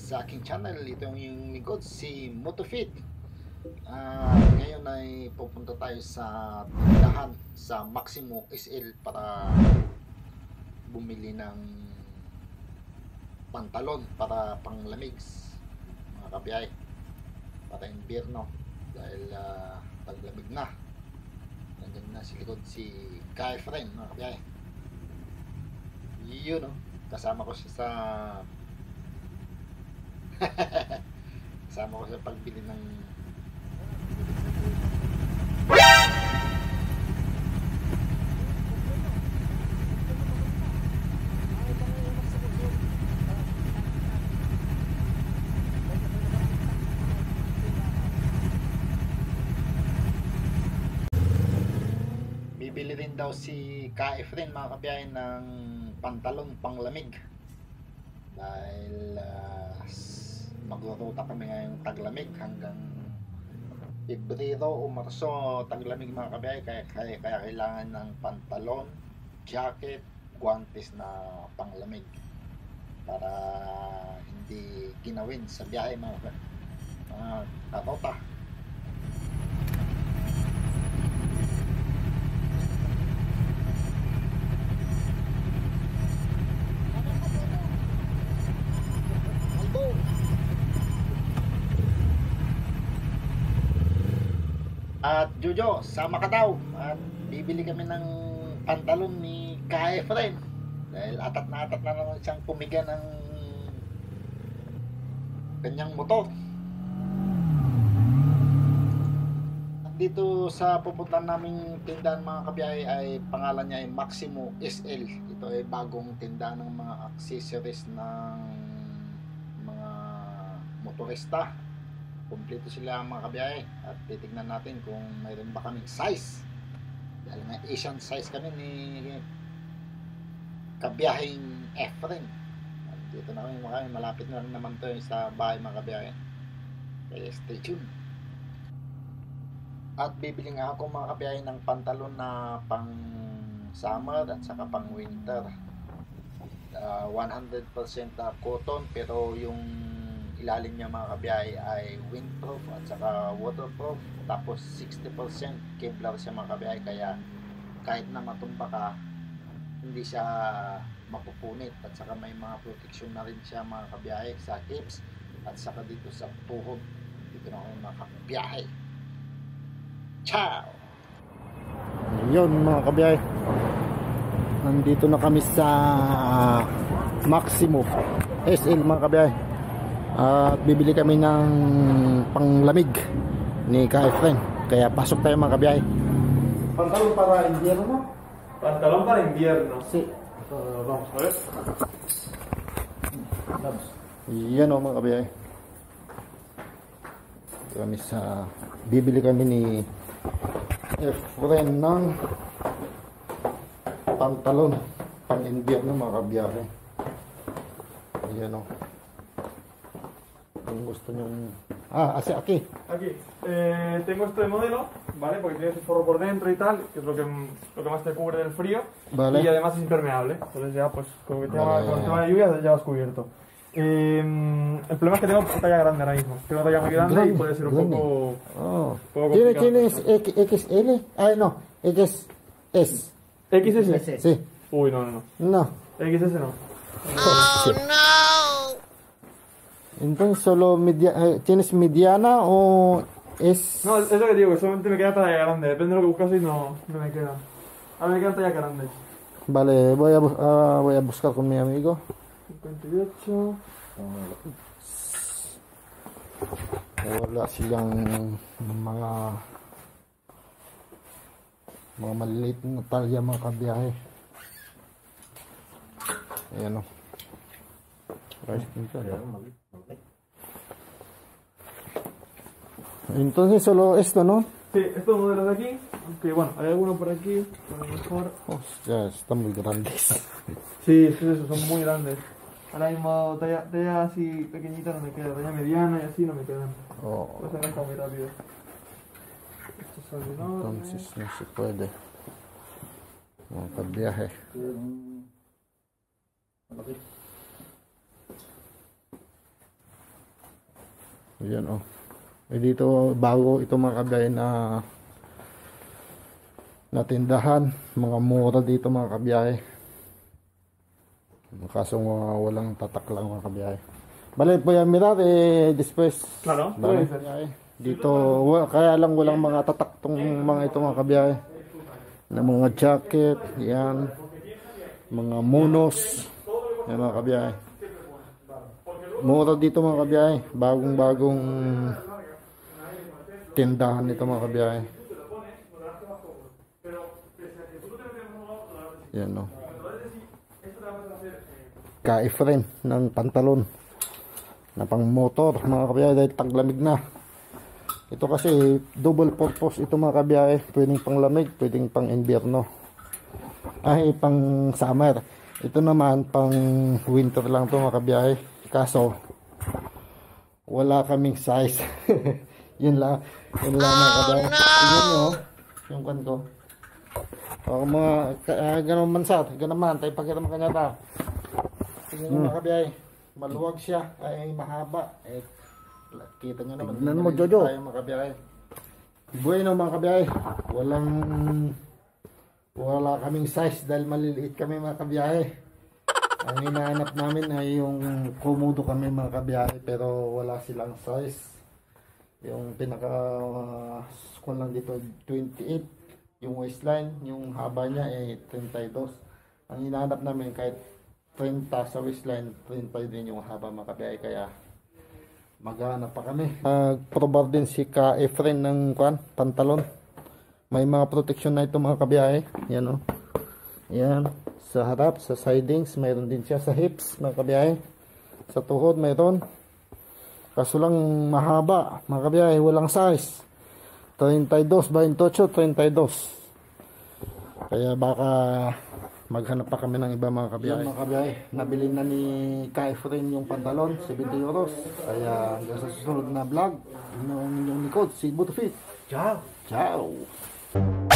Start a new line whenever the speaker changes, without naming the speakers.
sa aking channel. Ito yung lingkod, si Motofit. Ngayon ay pupunta tayo sa tindahan sa Maximo SL para bumili ng pantalon para panglamig, mga kabiyay, para imbierno dahil taglamig na. Nandiyan na si likod si Kai Friend, mga kabiyay. Yun, kasama ko siya sa kasama ko sa pagbili ng bibili rin daw si Ka-Efren, mga kabiyahe, ng pantalon panglamig dahil magruruta kami ngayong taglamig hanggang Pebrero o Marso, taglamig, mga kabiyahe, kaya kailangan ng pantalon, jacket, guantes na panglamig para hindi ginawin sa biyahe, mga karota. At Jojo, sama ka daw at bibili kami ng pantalon ni Ka-Efren dahil atat na naman siyang pumiga ng kanyang motor. At dito sa pupuntahan naming tindahan, mga kabiyahe, ay pangalan niya ay Maximo SL. Ito ay bagong tindahan ng mga accessories ng mga motorista. Kompleto sila, mga kabiyahe, at titignan natin kung mayroon ba kaming size dahil nga Asian size kami ni kabiyaheng Efren. Dito na kami, malapit na rin naman to sa bahay, mga kabiyahe, kaya stay tuned. At bibili nga ako, mga kabiyahe, ng pantalon na pang summer at saka pang winter. 100% cotton, pero yung ilalim niya, mga kabiyahe, ay windproof at saka waterproof, tapos 60% Kevlar siya, mga kabiyahe, kaya kahit na matumba ka hindi siya mapupunit, at saka may mga protection na rin siya, mga kabiyahe, sa hips at saka dito sa tuhod. Dito na ako, mga kabiyahe. Ciao! Yun, mga kabiyahe, nandito na kami sa Maximo SL, mga kabiyahe. At bibili kami ng panglamig ni Ka-Efren. Kaya pasok tayo, mga kabiyahe. Pantalon para invierno, no?
Pantalón para invierno.
Sí.
Vamos a ver.
Vamos. Yan, mga kabiyahe. Bibili kami ni Efren ng pantalon pang invierno, mga kabiyahe. Ayan, kung gusto nyong... aquí.
Aquí. Tengo este modelo, ¿vale? Porque tiene ese forro por dentro y tal, que es lo que más te cubre del frío.
Vale.
Y además es impermeable. Entonces ya, pues, con el tema de lluvia ya vas cubierto. El problema es que tengo talla grande ahora mismo. Tengo talla muy grande y puede ser un poco... poco
¿Tienes XL? No, XS.
¿XS?
Sí.
Uy, no.
No.
XS no.
Oh, no. Entonces solo ¿tienes mediana o es...?
No, es lo que digo, que solamente me queda talla grande. Depende de lo que buscas y no me queda. Ahora me quedan talla grande.
Vale, voy a buscar con mi amigo.
58.
Wala silang mga maliliit na talya, mga kabiyahe. Ayan, rice cooker. Entonces solo esto, ¿no?
Sí, estos modelos de aquí, aunque bueno, hay algunos por aquí, a lo mejor...
Hostia, están muy grandes.
Sí, es que eso, son muy grandes. Ahora mismo talla así pequeñita no me queda, talla mediana y así no me quedan. Pues se arranca muy rápido. Estos son enormes.
Entonces no se puede. Vamos para el viaje.
Ayan oh. Dito bago ito mga kabiyahe na tindahan, mga mura dito mga kabiyahe. Kaso walang tatak lang mga kabiyahe. Balik po yan mirar después.
Claro.
Dito kaya lang walang mga tatak tong mga ito mga kabiyahe. Na mga jacket, yan. Mga monos, yan mga kabiyahe. Mura dito mga kabiyahe, bagong tindahan nito mga kabiyahe. Yan no. Ka-frame ng pantalon na pang motor mga kabiyahe dahil taglamig na. Ito kasi double purpose ito mga kabiyahe, pwedeng pang lamig, pwedeng pang invierno. Ay pang summer. Ito naman pang winter lang to mga kabiyahe. Kaso wala kaming size. Yun lang mga kabiyahe. Tingnan nyo yung kan ko. O mga ganun man sa ganun man tayo pagkita mo kanya ta. Tingnan nyo mga kabiyahe, maluwag siya ay mahaba. Kita nyo naman. Tingnan mo Jojo tayo mga kabiyahe. Bueno mga kabiyahe, wala kaming size dahil maliliit kami mga kabiyahe. Ang hinahanap namin ay yung komodo kami mga kabiyahe, pero wala silang size. Yung pinaka kung lang dito 28 yung waistline, yung haba niya ay 32. Ang hinahanap namin kahit 30 sa waistline, 35 din yung haba mga kabiyahe, kaya maghanap pa kami. Probar din si ka-Efren ng pantalon. May mga protection na ito mga kabiyahe. Yan o. Yan. Sa harap, sa sidings, mayroon din siya. Sa hips mga kabiyahe. Sa tuhod mayroon. Kaso lang mahaba mga kabiyahe. Walang size. 32, 28, 32. Kaya baka maghanap pa kami ng iba mga kabiyahe. Yan mga kabiyahe. Nabili na ni ka-Efren yung pantalon. 70 euros. Kaya hanggang sa susunod na vlog. Inyong likod, si Butofit. Ciao! Ciao!